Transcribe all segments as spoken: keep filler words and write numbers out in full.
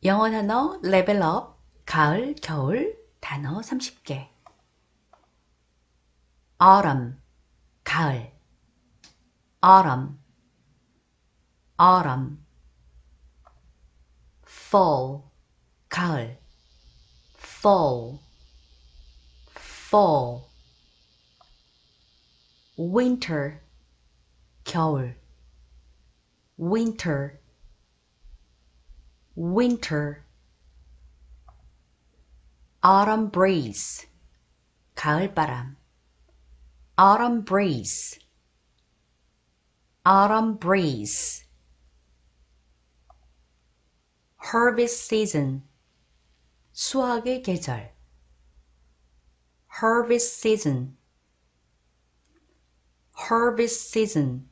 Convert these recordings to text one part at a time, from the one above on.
영어 단어 레벨업, 가을, 겨울, 단어 삼십 개. autumn, 가을. autumn, autumn. fall, 가을. fall, fall. winter, 겨울. winter, winter. autumn breeze, 가을바람. autumn breeze, autumn breeze. harvest season, 수확의 계절. harvest season, harvest season.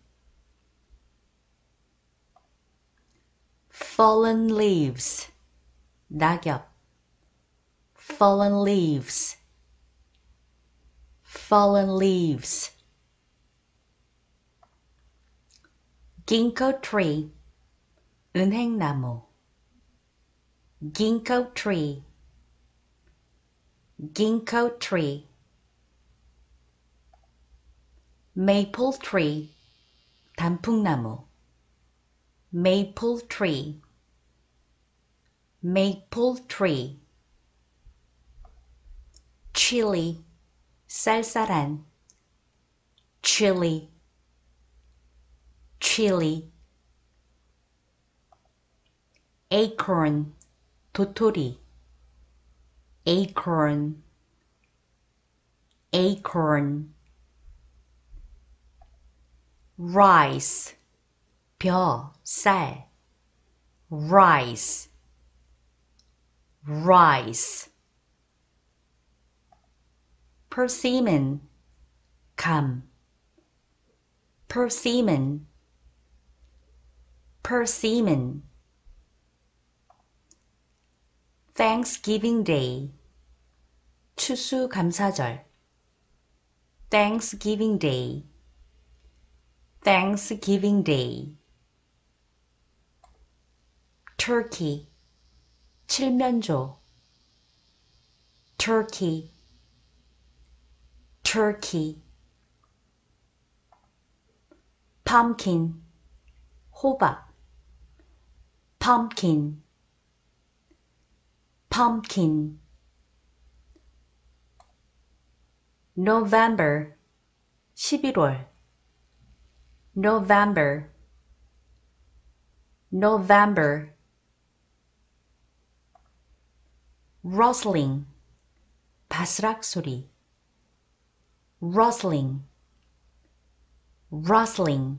fallen leaves, 낙엽. fallen leaves, fallen leaves. ginkgo tree, 은행나무. ginkgo tree, ginkgo tree. maple tree, 단풍나무. maple tree, maple tree. chili, 쌀쌀한. chili, chili. acorn, 도토리. acorn, acorn. rice, 벼, 쌀. rice, rice. persimmon, 감. persimmon, persimmon. Thanksgiving Day, 추수감사절. Thanksgiving Day, Thanksgiving Day. turkey, 칠면조. turkey, turkey. pumpkin, 호박. pumpkin, pumpkin. November, 십일월. November, November. rustling, 바스락 소리. rustling, rustling.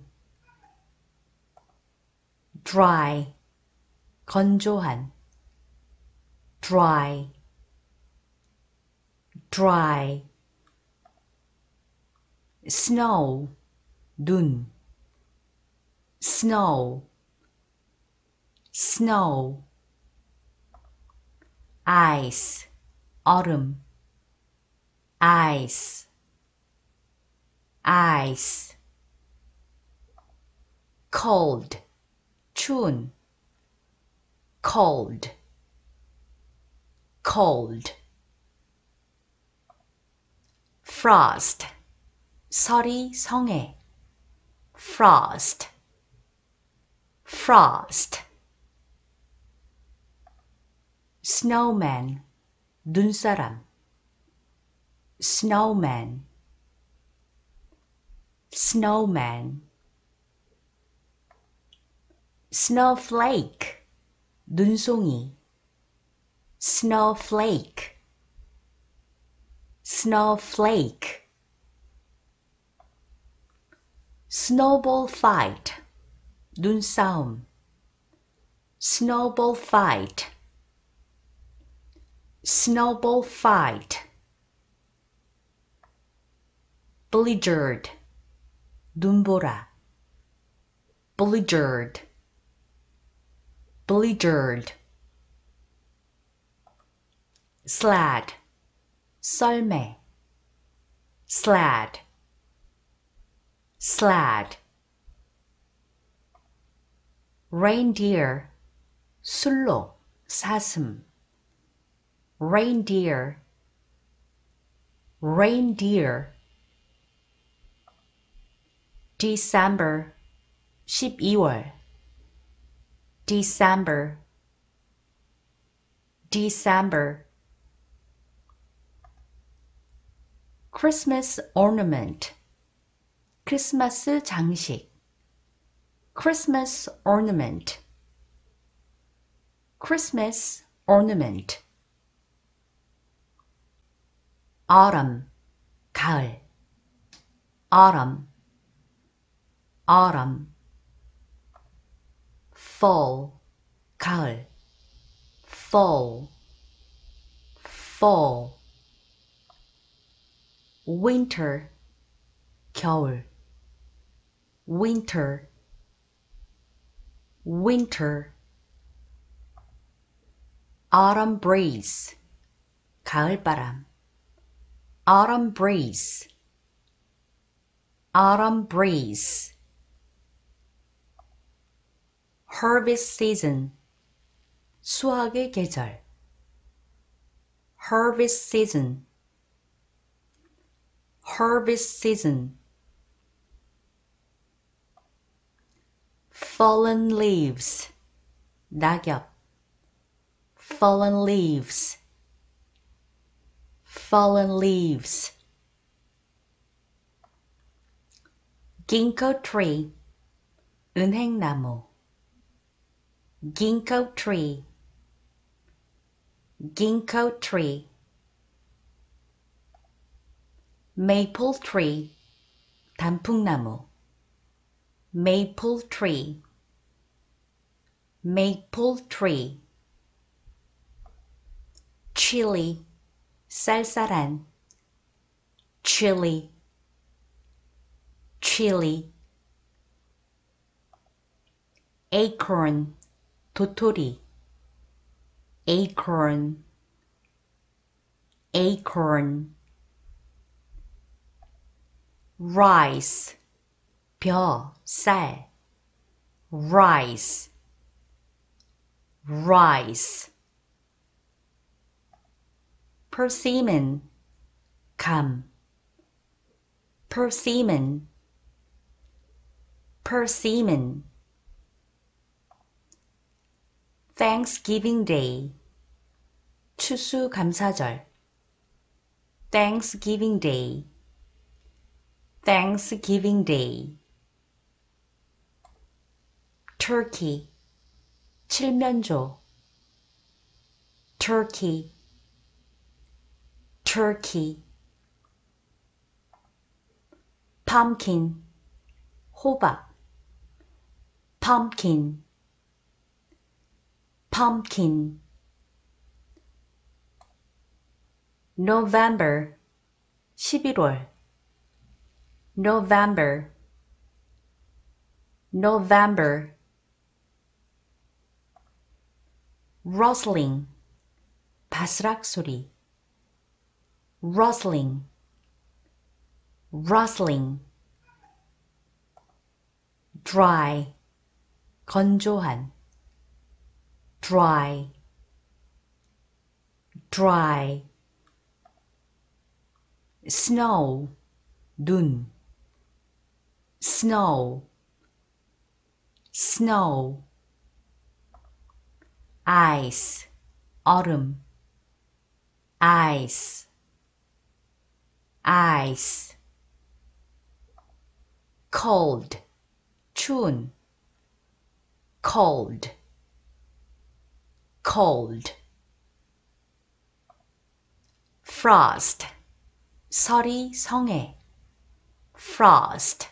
dry, 건조한. dry, dry. snow, 눈. snow, snow. ice, 얼음. ice, ice. cold, 추운. cold, cold. frost, 설이 성해. frost, frost. snowman, 눈사람. snowman, snowman. snowflake, 눈송이. snowflake, snowflake. snowball fight, 눈싸움. snowball fight, snowball fight. blizzard, 눈보라. blizzard, blizzard. sled, 썰매. sled, sled. reindeer, 술로, 사슴 reindeer reindeer December 십이월 December December Christmas ornament 크리스마스 장식 Christmas ornament Christmas ornament autumn 가을 autumn autumn fall 가을 fall fall winter 겨울 winter winter autumn breeze 가을바람 autumn breeze autumn breeze harvest season 수확의 계절 harvest season harvest season fallen leaves 낙엽 fallen leaves fallen leaves ginkgo tree 은행나무 ginkgo tree ginkgo tree maple tree 단풍나무 maple tree maple tree chili 쌀쌀한 chili chili acorn 도토리 acorn acorn rice 벼, 쌀 rice rice persimmon 감 persimmon persimmon Thanksgiving Day 추수감사절 Thanksgiving Day Thanksgiving Day Turkey 칠면조 Turkey Turkey Pumpkin 호박 Pumpkin Pumpkin November 십일월 November November Rustling 바스락 소리 Rustling Rustling Dry 건조한 Dry Dry Snow 눈 Snow Snow Ice 얼음 Ice Ice Cold 추운 Cold Cold Frost 설이 성해 Frost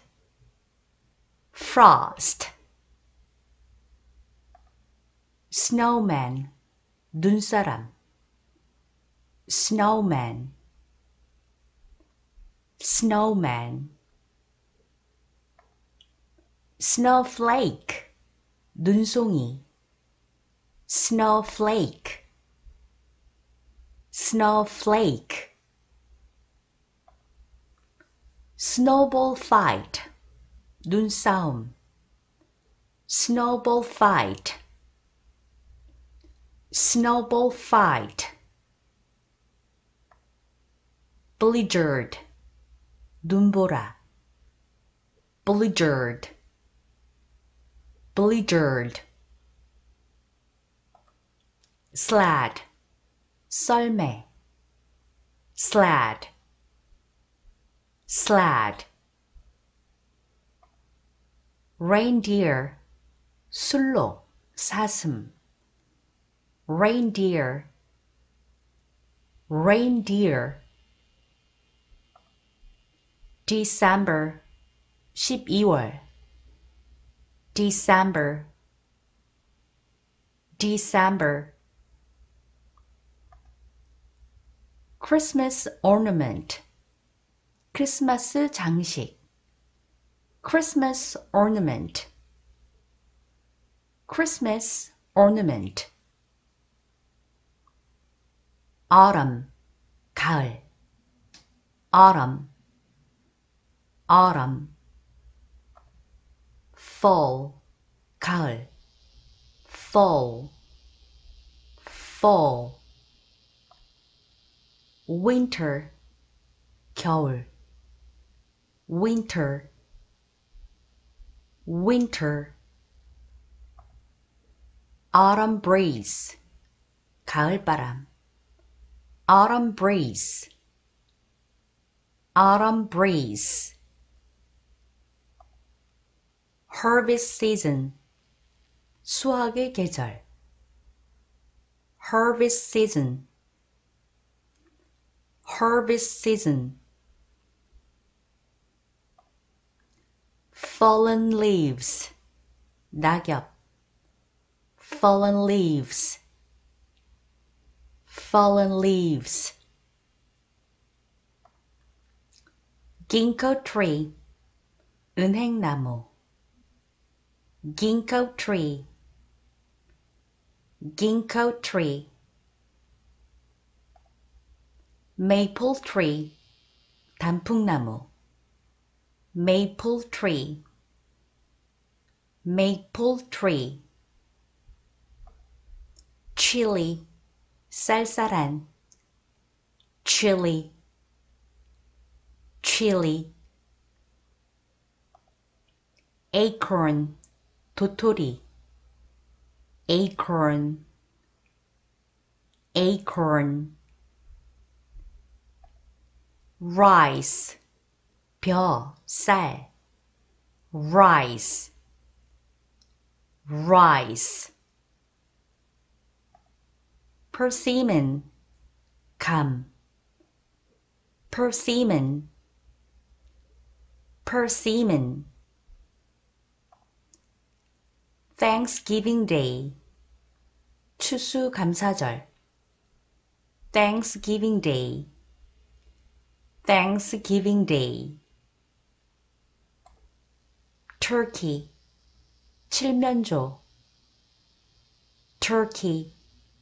Frost Snowman 눈사람 Snowman Snowman Snowflake 눈송이 Snowflake Snowflake Snowball fight 눈싸움 Snowball fight snowball fight, blizzard, 눈보라, blizzard, blizzard, sled, 썰매, sled, sled, reindeer, 술로, 사슴, reindeer, reindeer, December, 십이월, December, December, Christmas ornament, 크리스마스 장식, Christmas ornament, Christmas ornament, autumn, 가을, autumn, autumn, fall, 가을, fall, fall, winter, 겨울, winter, winter, autumn breeze, 가을바람, autumn breeze, autumn breeze, harvest season, 수확의 계절, harvest season, harvest season, fallen leaves, 낙엽, fallen leaves, fallen leaves, ginkgo tree, 은행나무, ginkgo tree, ginkgo tree, maple tree, 단풍나무, maple tree, maple tree, chili, 쌀쌀한, chili, chili, acorn, 도토리, acorn, acorn, rice, 벼, 쌀, rice, rice, persimmon, 감, persimmon, persimmon, Thanksgiving Day, 추수감사절, Thanksgiving Day, Thanksgiving Day, turkey, 칠면조, turkey,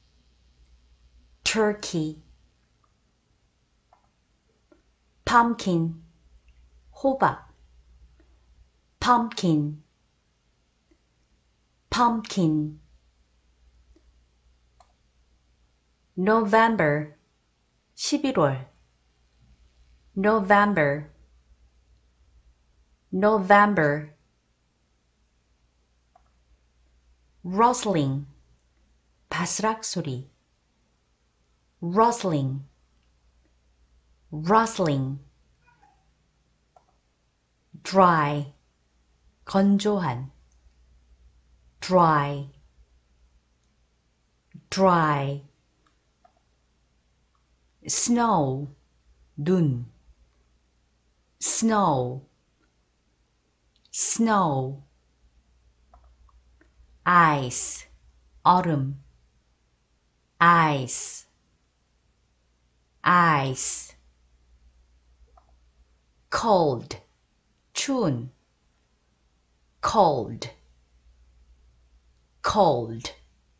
turkey, pumpkin, 호박, pumpkin, pumpkin, November, 십일월, November, November, rustling, 바스락 소리, rustling, rustling, dry, 건조한, dry, dry, snow, 눈, snow, snow, ice, 얼음, ice, ice, cold, 추운, cold, cold,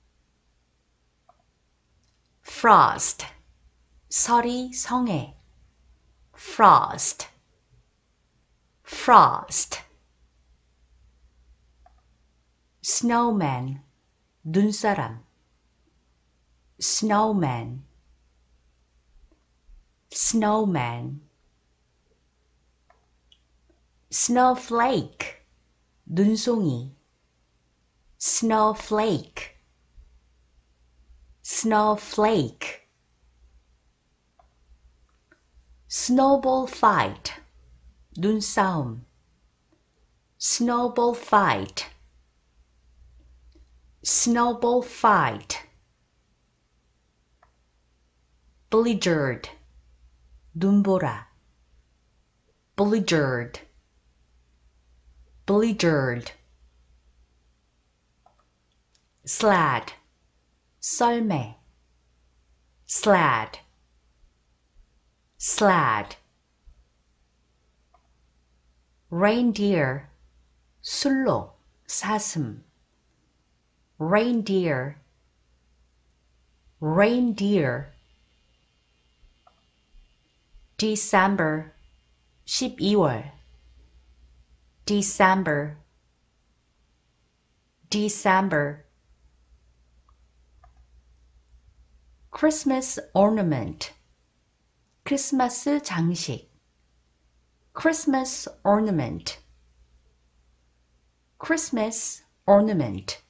frost, 설이 성해, frost, frost, snowman, 눈사람, snowman, snowman. snowflake, 눈송이. snowflake, snowflake. snowball fight, 눈싸움. snowball fight, snowball fight. blizzard, 눈보라. blizzard, blizzard. sled, 썰매. sled, sled. reindeer, 술록, 사슴. reindeer, reindeer. December, 십이월. December, December. Christmas ornament, 크리스마스 장식. Christmas ornament, Christmas ornament.